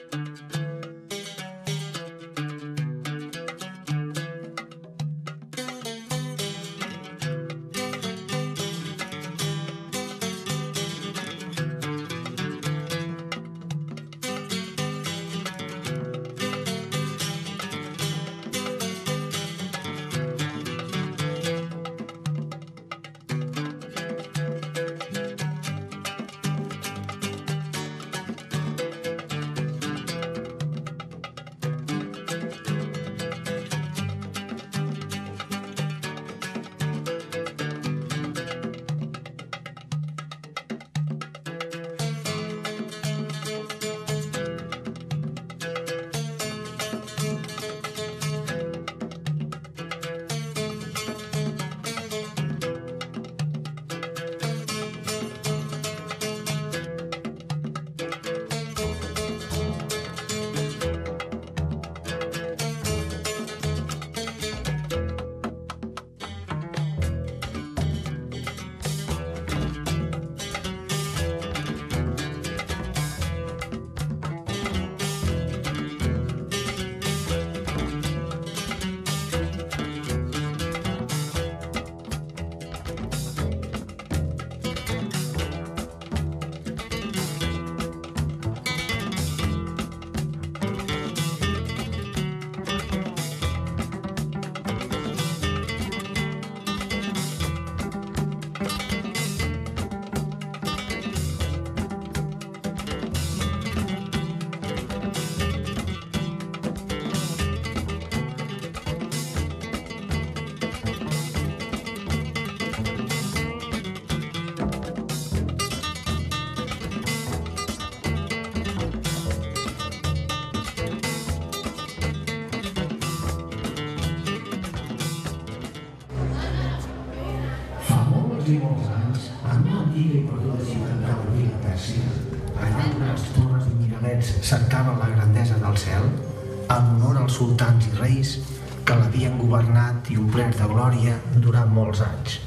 i molts anys, en una antiga i perduda ciutat de l'antiga Pèrsia, allà on les torres i miradets cercaven la grandesa del cel, en honor als sultans i reis que l'havien governat i omplert de glòria durant molts anys.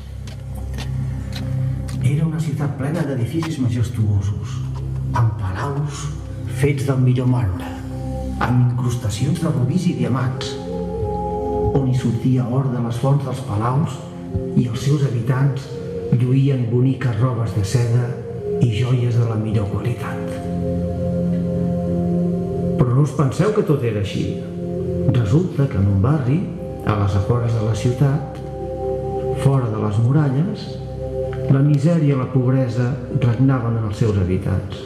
Era una ciutat plena d'edificis majestuosos, amb palaus fets del millor marbre, amb incrustacions de rubis i diamants, on hi sortia or de les fonts dels palaus i els seus habitants lluïen boniques robes de seda i joies de la millor qualitat. Però no us penseu que tot era així. Resulta que en un barri, a les afores de la ciutat, fora de les muralles, la misèria i la pobresa regnaven en els seus habitants.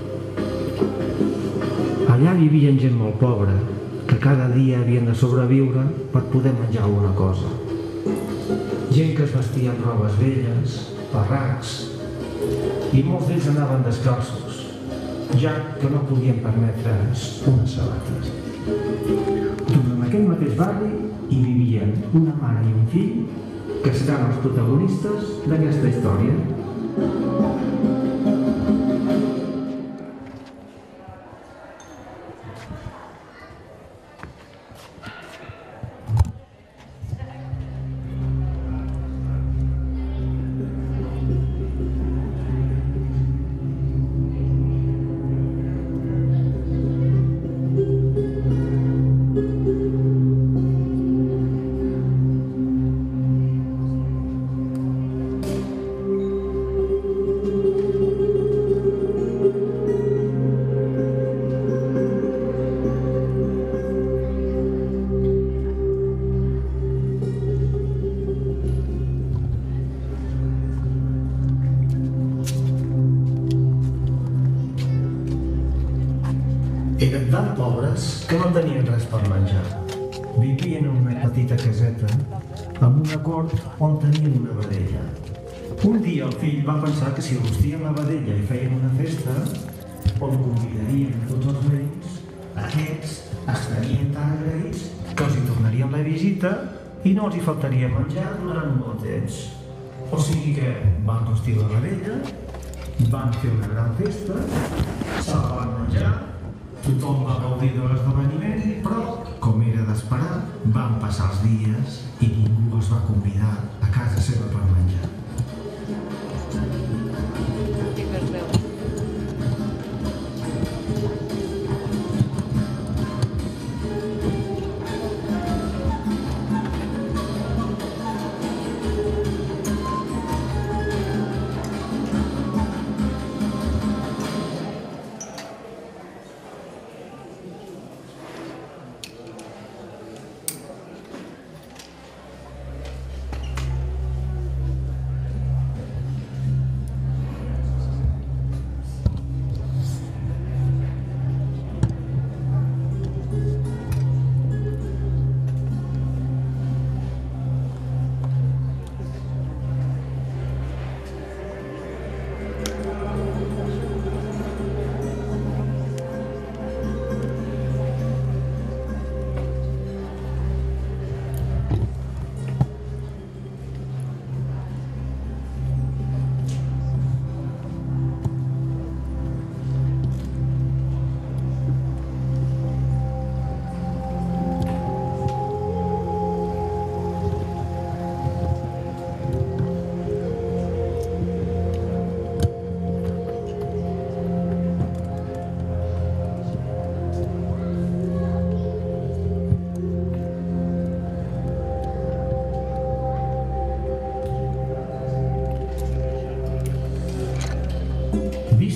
Allà vivien gent molt pobra, que cada dia havien de sobreviure per poder menjar alguna cosa. Gent que es vestia amb robes velles, parracs, i molts d'ells anaven descalços, ja que no podien permetre's unes sabates. Doncs en aquell mateix barri hi vivien una mare i un fill que seran els protagonistes d'aquesta història. Eren tan pobres que no tenien res per menjar. Vivien en una petita caseta amb una cort on tenien una vedella. Un dia el fill va pensar que si rostien la vedella i feien una festa on convidarien tots els veïns, aquests estarien tan agraïts que els hi tornarien la visita i no els hi faltaria menjar durant un bon temps. O sigui que van rostir la vedella, van fer una gran festa, se'l van menjar, tothom va gaudir de l'esdeveniment, però, com era d'esperar, van passar els dies i ningú els va convidar a casa seva per menjar.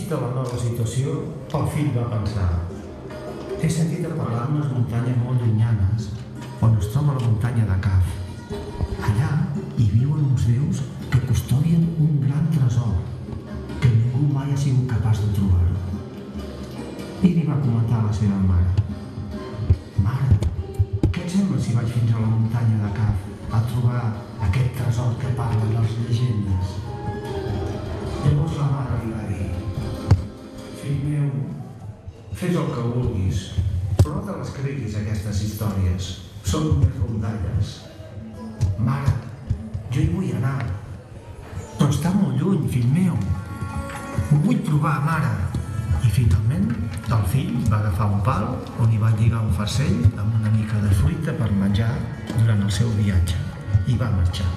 Vista la nova situació, el fill va pensar: he sentit a parlar d'unes muntanyes molt llunyanes, on es troba la muntanya de Kaf. Allà hi viuen uns déus que custodien un gran tresor que ningú mai ha sigut capaç de trobar-ho. I li va comentar a la seva mare: mare, què et sembla si vaig fins a la muntanya de Kaf a trobar aquest tresor que parlen les llegendes? Llavors la mare li va dir: fill meu, fes el que vulguis, però no te les creguis, aquestes històries. Són només rondalles. Mare, jo hi vull anar. Però està molt lluny, fill meu. Ho vull provar, mare. I finalment, el fill va agafar un pal on hi va lligar un farcell amb una mica de fruita per menjar durant el seu viatge i va marxar.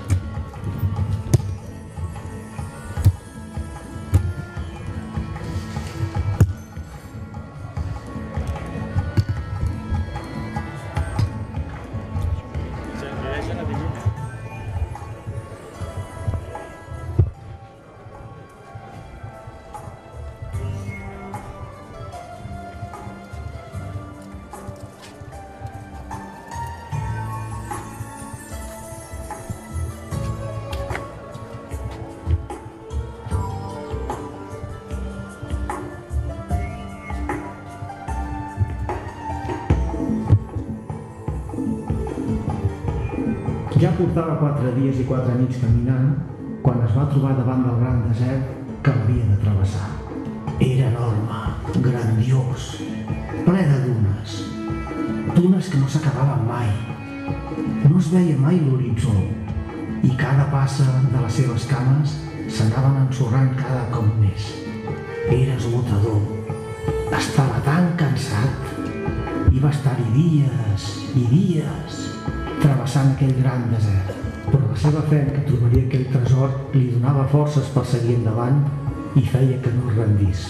Ja portava 4 dies i 4 nits caminant quan es va trobar davant del gran desert que l'havia de travessar. Era enorme, grandiós, ple de dunes. Dunes que no s'acabaven mai. No es veia mai l'horitzó i cada passa de les seves cames s'anaven ensorrant cada cop més. Era esgotador. Estava tan cansat i va estar-hi dies i dies travessant aquell gran desert. Però la seva fe que trobaria aquell tresor li donava forces per seguir endavant i feia que no es rendís.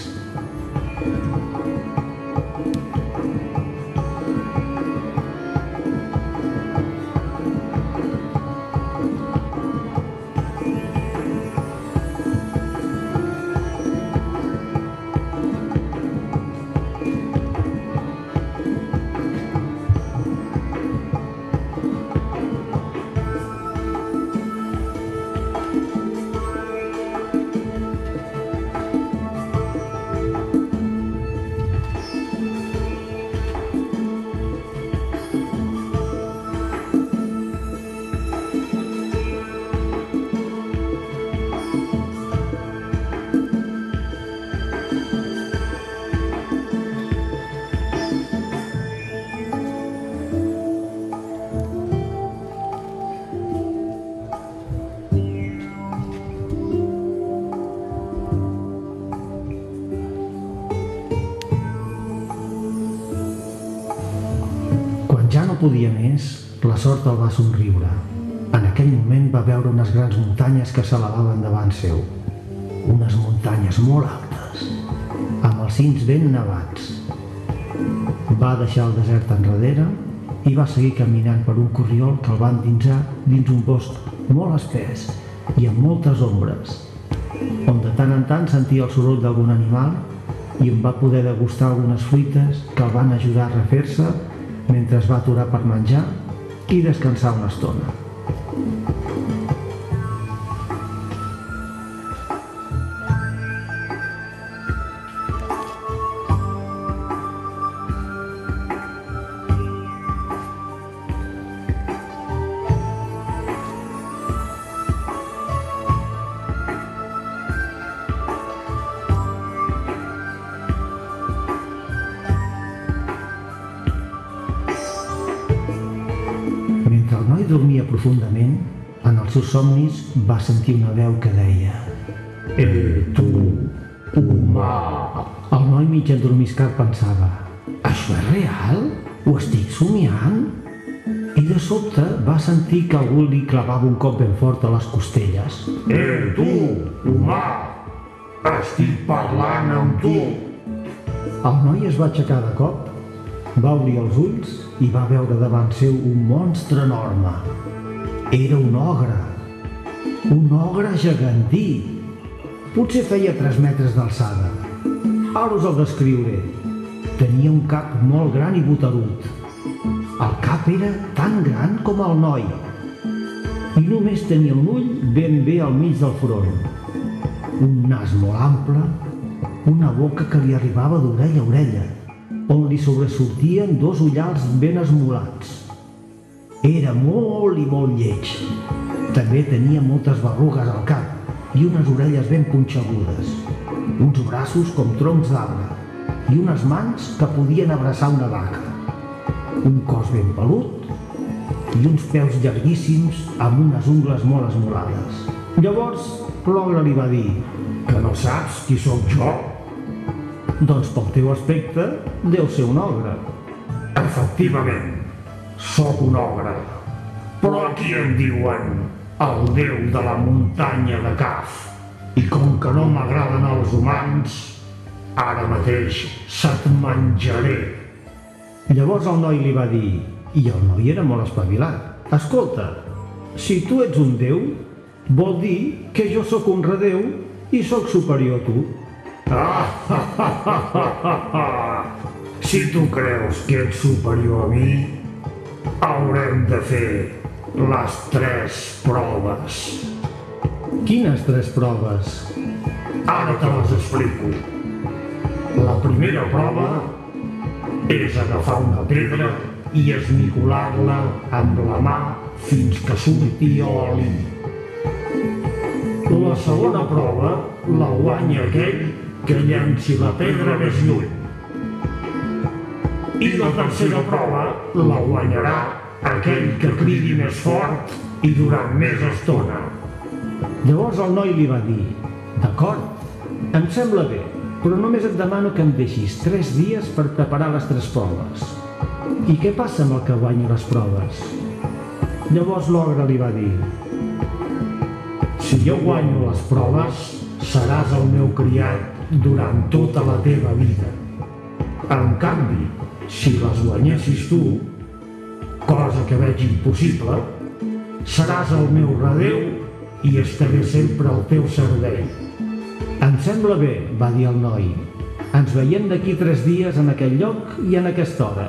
Ja no podia més, la sort el va somriure. En aquell moment va veure unes grans muntanyes que s'elevaven davant seu. Unes muntanyes molt altes, amb els cims ben nevats. Va deixar el desert enrere i va seguir caminant per un corriol que el va endinsar dins un bosc molt espès i amb moltes ombres, on de tant en tant sentia el soroll d'algun animal i on va poder degustar algunes fruites que el van ajudar a refer-se mentre es va aturar per menjar i descansar una estona. Mentre el noi dormia profundament, en els seus somnis va sentir una veu que deia: tu, humà! El noi mig endormiscat pensava: això és real? Ho estic somiant? I de sobte va sentir que algú li clavava un cop ben fort a les costelles. Tu, humà! Estic parlant amb tu! El noi es va aixecar de cop, va obrir els ulls i va veure davant seu un monstre enorme. Era un ogre gegantí. Potser feia 3 metres d'alçada. Ara us el descriuré. Tenia un cap molt gran i botarut. El cap era tan gran com el noi i només tenia un ull ben bé al mig del front. Un nas molt ample, una boca que li arribava d'orella a orella, on li sobresortien dos ullals ben esmolats. Era molt i molt lleig. També tenia moltes berrugues al cap i unes orelles ben punxegudes, uns braços com troncs d'arbre i unes mans que podien abraçar una vaca, un cos ben pelut i uns peus llarguíssims amb unes ungles molt esmolades. Llavors l'ogre li va dir: Que no saps qui sóc jo? Doncs pel teu aspecte deu ser un ogre. Efectivament, sóc un ogre, però aquí em diuen el déu de la muntanya de Caf. I com que no m'agraden els humans, ara mateix se't menjaré. Llavors el noi li va dir, i el noi era molt espavilat: escolta, si tu ets un déu, vol dir que jo sóc un redéu i sóc superior a tu. Si tu creus que ets superior a mi, haurem de fer les 3 proves. Quines 3 proves? Ara te les explico. La primera prova és agafar una pedra i esmicolar-la amb la mà fins que surti oli. La segona prova la guanya aquell que llenci la pedra més lluny. I la tercera prova la guanyarà aquell que cridi més fort i durant més estona. Llavors el noi li va dir: d'acord, em sembla bé, però només et demano que em deixis 3 dies per preparar les 3 proves. I què passa amb el que guanyi les proves? Llavors l'ogre li va dir: si jo guanyo les proves, seràs el meu criat durant tota la teva vida. En canvi, si les guanyessis tu, cosa que veig impossible, seràs el meu redéu i estaré sempre al teu servei. Em sembla bé, va dir el noi. Ens veiem d'aquí 3 dies en aquell lloc i en aquesta hora.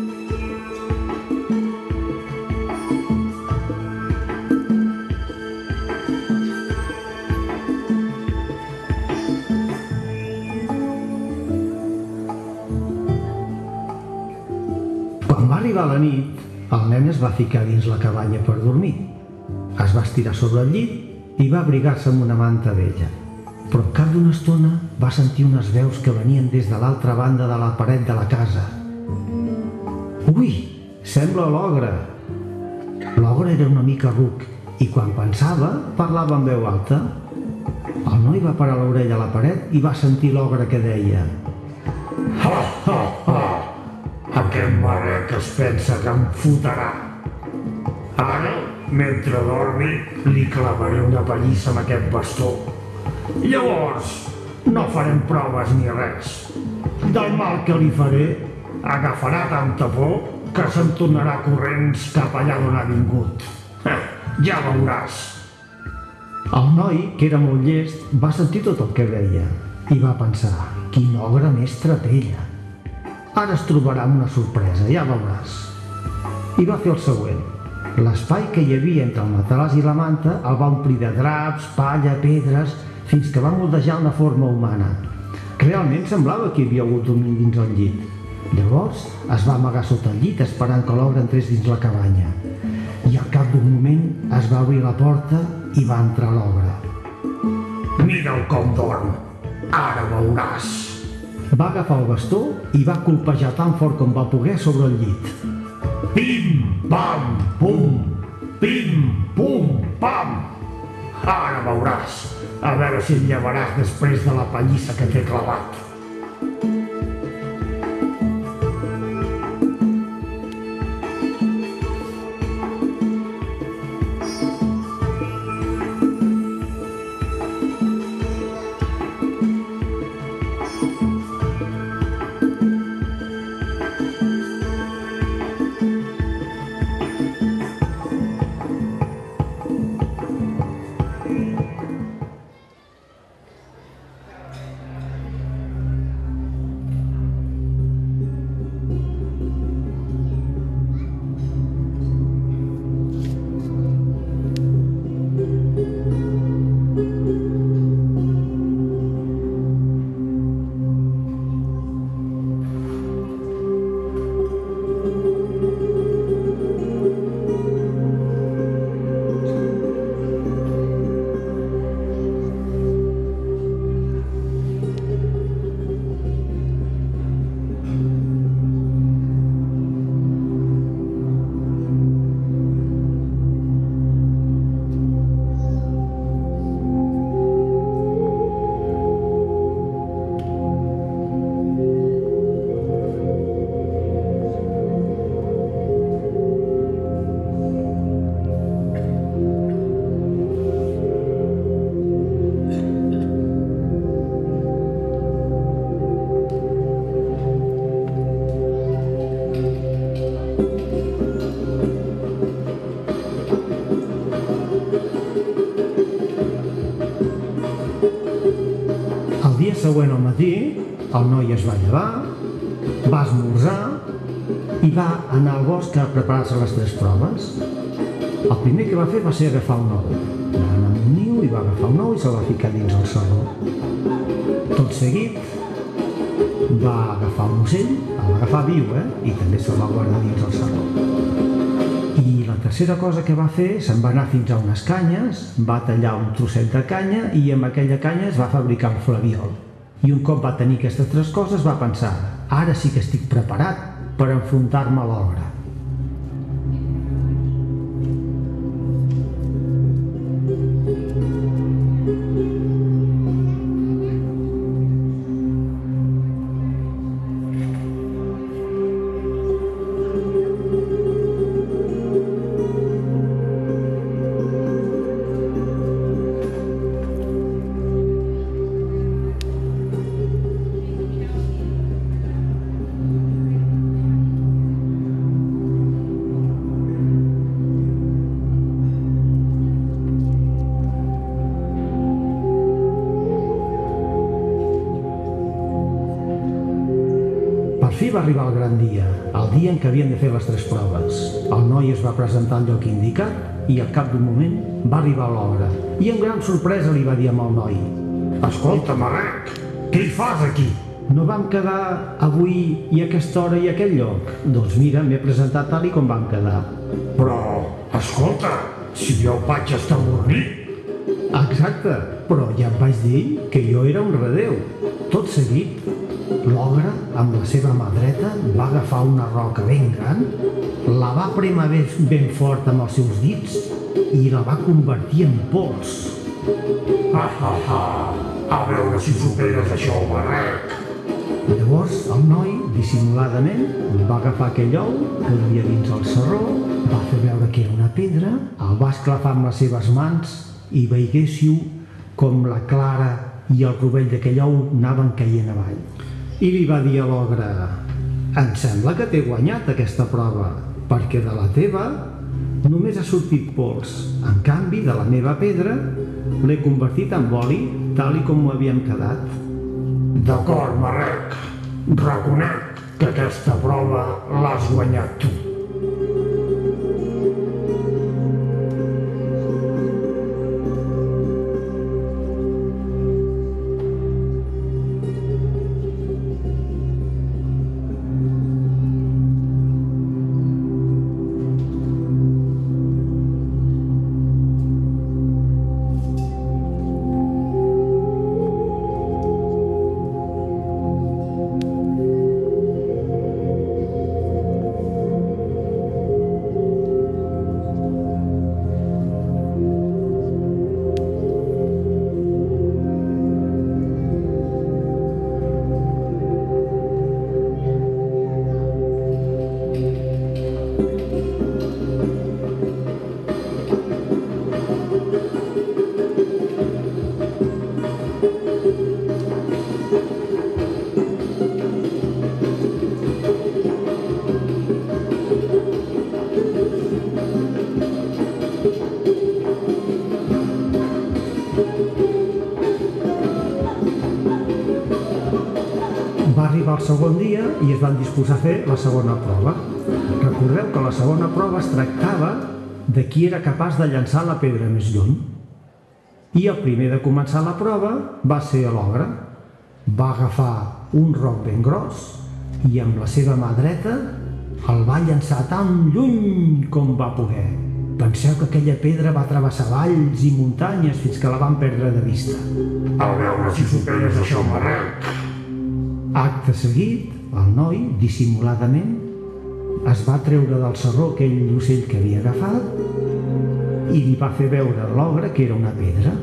Quan va arribar la nit, el nen es va ficar dins la cabanya per dormir. Es va estirar sobre el llit i va abrigar-se amb una manta vella. Però al cap d'una estona va sentir unes veus que venien des de l'altra banda de la paret de la casa. Ui, sembla l'ogre! L'ogre era una mica ruc i quan pensava parlava en veu alta. El noi va parar l'orella a la paret i va sentir l'ogre que deia: Ha, ha, ha! Aquest marec es pensa que em fotrà. Ara, mentre dormi, li clavaré una pallissa amb aquest bastó. Llavors, no farem proves ni res. Del mal que li faré, agafarà tanta por que se'n tornarà corrents cap allà d'on ha vingut. Ja veuràs. El noi, que era molt llest, va sentir tot el que deia i va pensar: quin ogre més trapella. Ara es trobarà amb una sorpresa, ja veuràs. I va fer el següent. L'espai que hi havia entre el matalàs i la manta el va omplir de draps, palla, pedres, fins que va moldejar una forma humana. Realment semblava que hi havia hagut un nen dins el llit. Llavors es va amagar sota el llit esperant que l'ogre entrés dins la cabanya. I al cap d'un moment es va obrir la porta i va entrar l'ogre. Mira'l com dorm. Ara veuràs. Va agafar el bastó i va colpejar tan fort com va poder sobre el llit. Pim, pam, pum! Pim, pum, pam! Ara veuràs. A veure si et llevaràs després de la pallissa que t'he clavat. següent al matí, el noi es va llevar, va esmorzar i va anar al bosc a preparar-se les 3 proves. El primer que va fer va ser agafar un ou. Va anar a un niu i va agafar un ou i se'l va ficar dins el sarró. Tot seguit va agafar un ocell, el va agafar viu, i també se'l va guardar dins el sarró. I la tercera cosa que va fer, se'n va anar fins a unes canyes, va tallar un trosset de canya i amb aquella canya es va fabricar un flabiol. I un cop va tenir aquestes 3 coses va pensar: ara sí que estic preparat per enfrontar-me a l'ogre. Per fi va arribar el gran dia, el dia en què havien de fer les 3 proves. El noi es va presentar al lloc indicat i al cap d'un moment va arribar l'ogre. I amb gran sorpresa li va dir al noi: Escolta, Marrec, què hi fas aquí? no vam quedar avui i a aquesta hora i a aquell lloc? Doncs mira, m'he presentat tal i com vam quedar. Però, escolta, si jo vaig estar dormint. Exacte, però ja em vaig dir que jo era un redeu. Tot seguit, l'ogre, amb la seva mà dreta, va agafar una roca ben gran, la va prémer ben fort amb els seus dits i la va convertir en pols. A veure si superes això, Marrec. Llavors, el noi, dissimuladament, va agafar aquell ou que duia dins el sarró, va fer veure que era una pedra, el va esclafar amb les seves mans i veiéssiu com la clara i el rovell d'aquell ou anaven caient avall. I li va dir a l'ogre: em sembla que t'he guanyat aquesta prova, perquè de la teva només ha sortit pols. En canvi, de la meva pedra l'he convertit en oli, tal i com ho havíem quedat. D'acord, Marrec. Reconec que aquesta prova l'has guanyat tu. Va arribar el segon dia i es van disposar a fer la segona prova. Recordeu que la segona prova es tractava de qui era capaç de llançar la pedra més lluny. I el primer de començar la prova va ser l'ogre. Va agafar un roc ben gros i amb la seva mà dreta el va llançar tan lluny com va poder. Penseu que aquella pedra va travessar valls i muntanyes fins que la van perdre de vista. A veure si superes això, Marrec. Acte seguit, el noi, dissimuladament, es va treure del sarró aquell ocell que havia agafat i li va fer veure a l'ogre que era una pedra.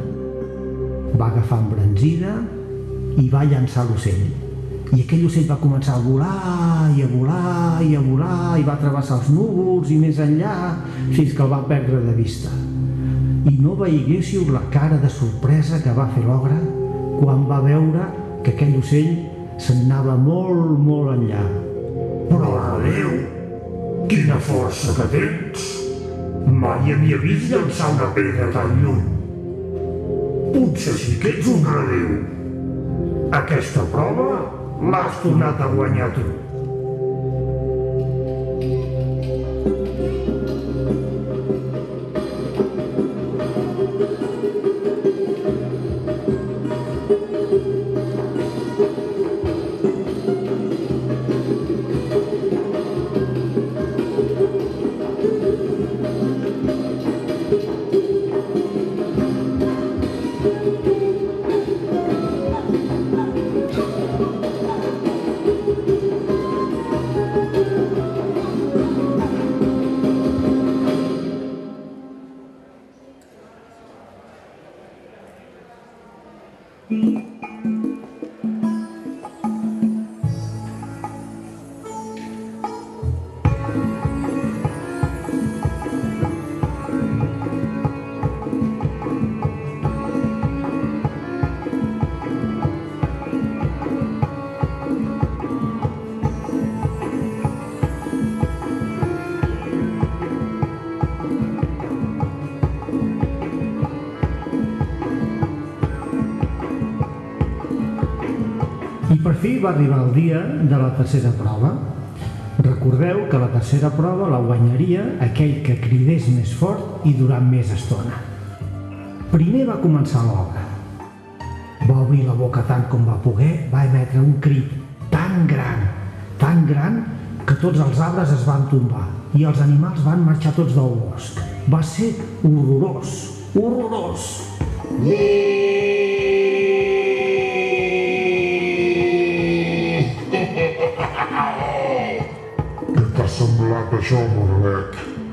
Va agafar embranzida i va llançar l'ocell. I aquell ocell va començar a volar i a volar i a volar i va travessar els núvols i més enllà fins que el va perdre de vista. I no veiéssiu la cara de sorpresa que va fer l'ogre quan va veure que aquell ocell se'n anava molt, molt enllà. Però, redeu, quina força que tens! Mai havia vist llançar una pedra tan lluny. Potser sí que ets un redeu. Aquesta prova l'has tornat a guanyar tu. I per fi va arribar el dia de la tercera prova. Recordeu que la tercera prova la guanyaria aquell que cridés més fort i durant més estona. Primer va començar l'obra. Va obrir la boca tant com va poder, va emetre un crit tan gran, que tots els arbres es van tombar i els animals van marxar tots del bosc. Va ser horrorós, horrorós! Què t'ha semblat això, Merlec?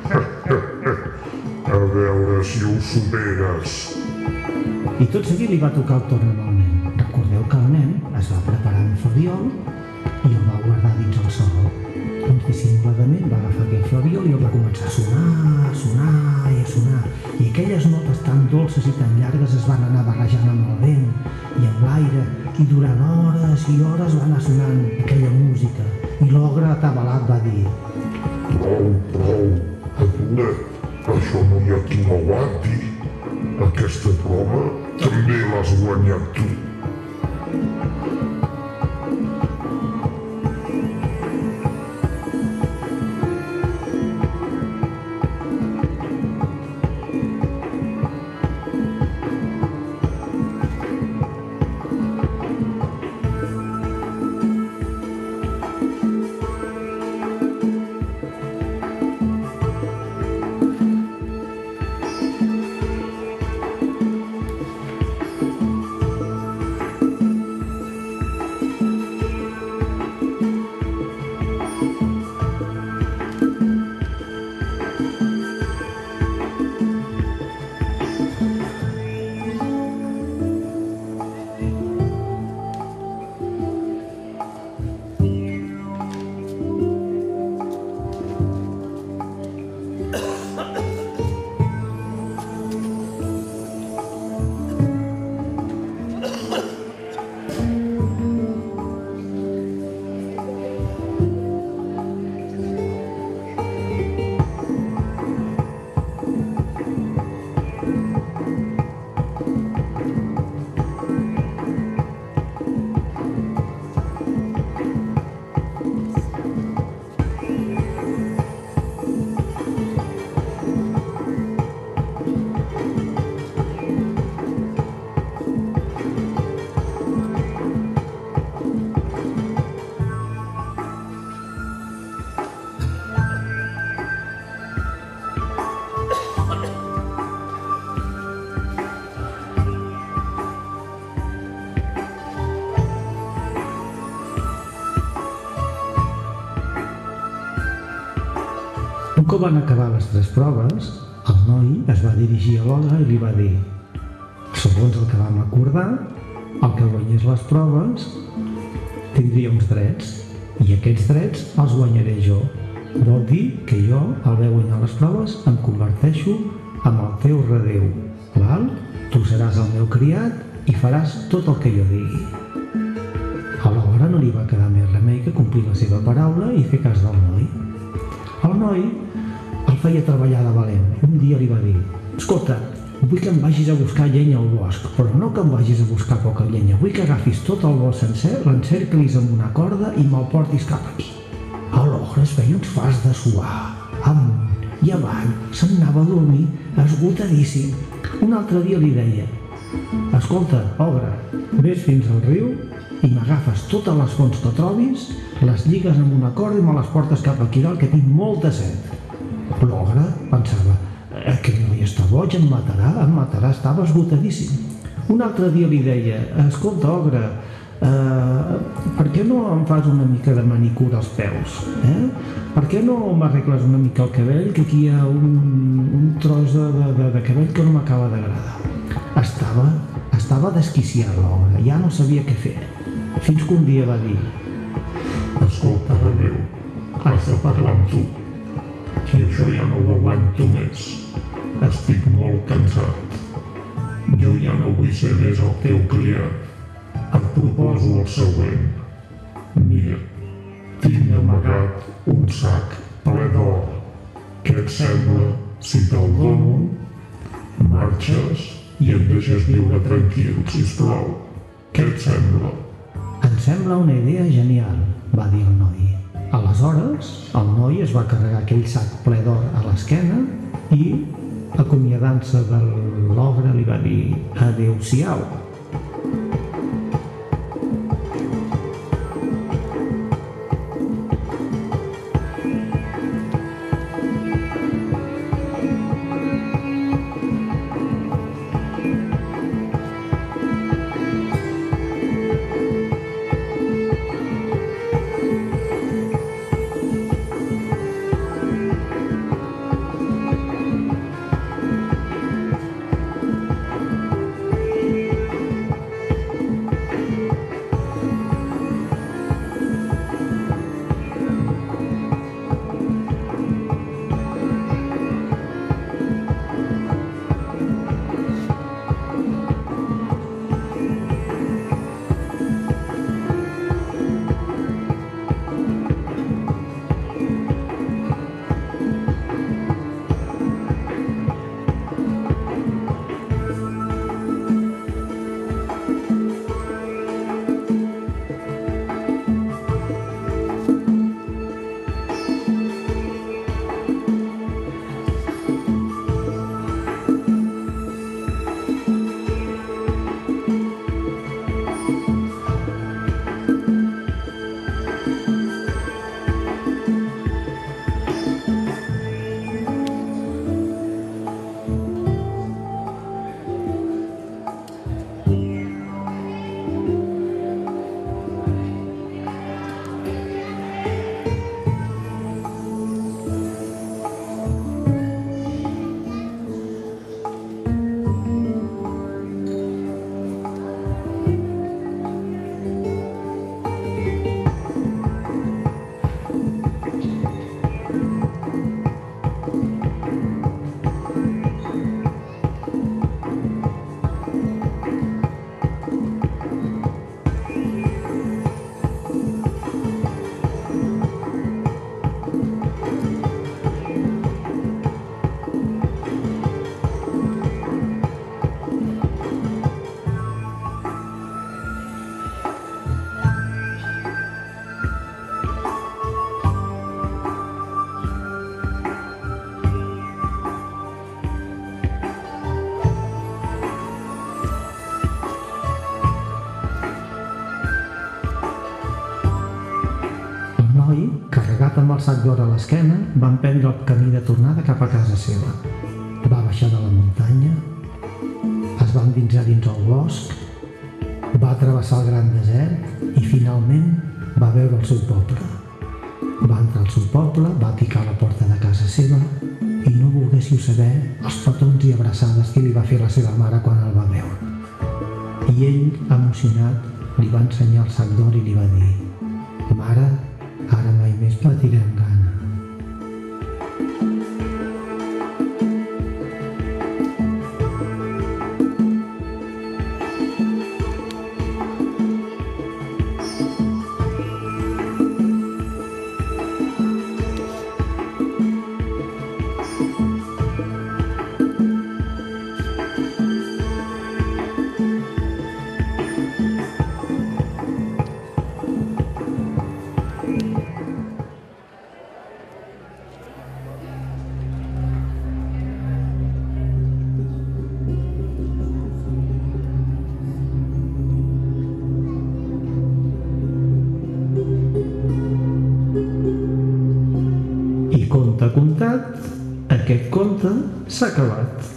A veure si ho superes. I tot seguit li va tocar el torn al nen. Recordeu que el nen es va preparar un flabiol i el va guardar dins el saló. Doncs dissimuladament va agafar aquell flabiol i el va començar a sonar, a sonar i a sonar. I aquelles notes tan dolces i tan llargues es van anar barrejant amb el vent i amb l'aire, i durant hores i hores va anar sonant aquella música. I l'ogre atabalat va dir: Prou, Adonet, això no hi ha qui l'aguanti. Aquesta prova també l'has guanyat tu. Un cop van acabar les 3 proves, el noi es va dirigir a l'ogre i li va dir: segons el que vam acordar, el que guanyés les proves tindria uns drets, i aquests drets els guanyaré jo. Vol dir que jo, al haver guanyat les proves, em converteixo en el teu redeu, val? Tu seràs el meu criat i faràs tot el que jo digui. A l'ogre no li va quedar més remei que complir la seva paraula i fer cas del noi. El noi el feia treballar de valent. Un dia li va dir: escolta, vull que em vagis a buscar llenya al bosc, però no que em vagis a buscar poca llenya, vull que agafis tot el bosc sencer, l'encerclis amb una corda i me'l portis cap aquí. L'ogre es feia uns fars de suar, amunt i avall, se'n anava a dormir esgotadíssim. Un altre dia li deia: escolta, ogre, vés fins al riu i m'agafes totes les fonts que trobis, les lligues amb una corda i me les portes cap aquí dalt, que tinc molta set. L'ogre pensava: aquest noi està boig, em matarà, estava esgotadíssim. Un altre dia li deia: escolta, ogre, per què no em fas una mica de manicura als peus? Per què no m'arregles una mica el cabell, que aquí hi ha un tros de cabell que no m'acaba d'agradar? Estava desquiciat l'ogre, ja no sabia què fer. Fins que un dia va dir: escolta, meu, has de parlar amb tu. I això ja no ho aguanto més. Estic molt cansat. Jo ja no vull ser més el teu client. Et proposo el següent. Mira, tinc amagat un sac ple d'or. Què et sembla si te'l dono? Marxes i em deixes viure tranquil, sisplau. Què et sembla? Em sembla una idea genial, va dir el noi. Aleshores, el noi es va carregar aquell sac ple d'or a l'esquena i, acomiadant-se de l'ogre, li va dir adéu-siau. Amb el sac d'or a l'esquena, va emprendre el camí de tornada cap a casa seva. Va baixar de la muntanya, es va endinsar dins el bosc, va travessar el gran desert i finalment va veure el seu poble. Va entrar al seu poble, va picar a la porta de casa seva i no volguéssiu saber els petons i abraçades que li va fer la seva mare quan el va veure. I ell, emocionat, li va ensenyar el sac d'or i li va dir: mare, ara mai més patirem gana. comptat, aquest conte s'ha acabat.